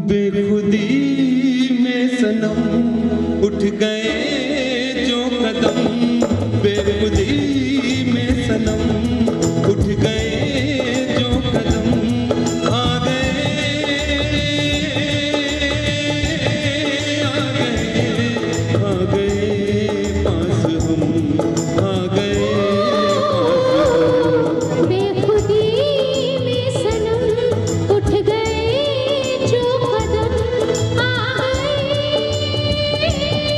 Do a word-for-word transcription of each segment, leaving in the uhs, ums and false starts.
बेखुदी में सनम उठ गए जो कदम, बेखुदी में सनम उठ गए जो कदम, आ गए आ गए आ गए पास हम, आ गए पास हम। बेखुदी में सनम उठ गए जो कदम, आ गए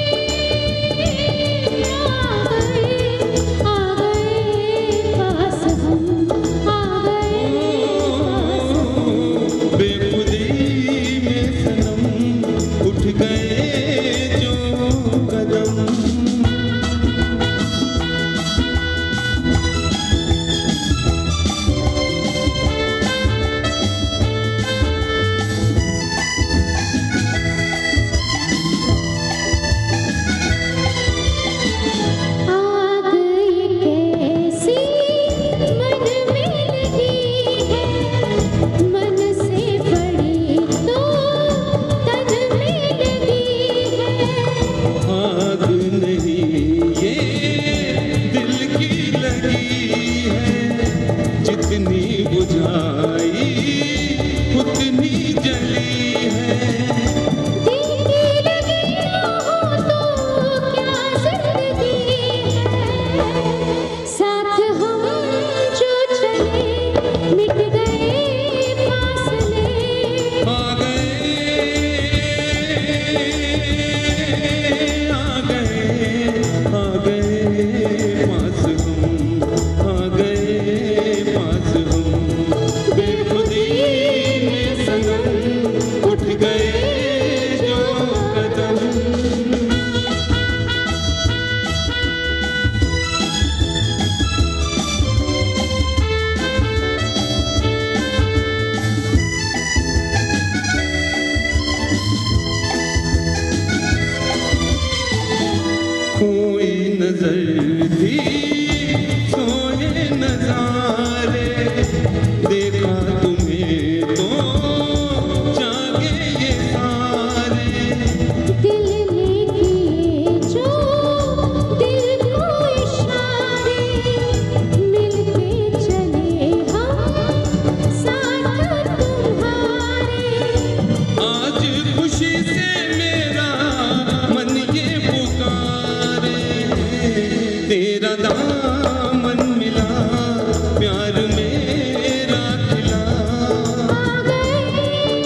आ गए आ गए पास हम, आ गए पास हम। बेखुदी में सनम उठ गए जो कदम। आग ये कैसी मन में लगी है, मन से बड़ी तो तन में लगी है। आग नहीं ये दिल की लगी है, जितनी बुझाई उतनी जली है। दिल की लगी ना हो तो क्या जिंदगी है, साथ हम जो चले मिट गए फासले। आ गए आ गए आ गए पास हम, आ गए पास हम। बेखुदी में सनम उठ गए जो कदम। कोई नजर थी सोए नजारे, देखा तुम्हें तो जागे ये सारे। दिल ने किए जो दिल को इशारे, मिलके चले हम साथ तुम्हारे। आज खुशी से मेरा मन ये पुकारे, तेरा दामन मिला प्यार मेरा खिला। आ गए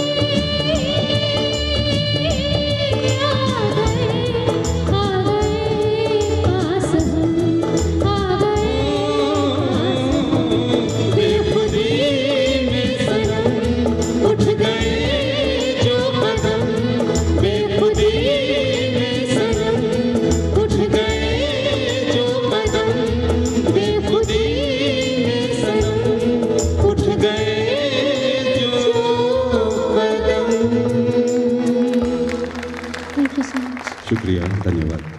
आ गए आ गए पास हम, आ गए। बेखुदी में सनम उठ गए जो कदम, बेखुदी में सनम उठ गए जो कदम, बेखुदी में सनम उठ गए जो कदम। Thank you so much. शुक्रिया, धन्यवाद।